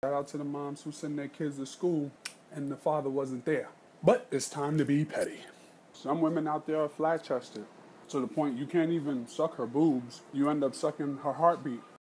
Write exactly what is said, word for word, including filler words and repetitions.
Shout out to the moms who send their kids to school and the father wasn't there. But it's time to be petty. Some women out there are flat-chested to the point you can't even suck her boobs. You end up sucking her heartbeat.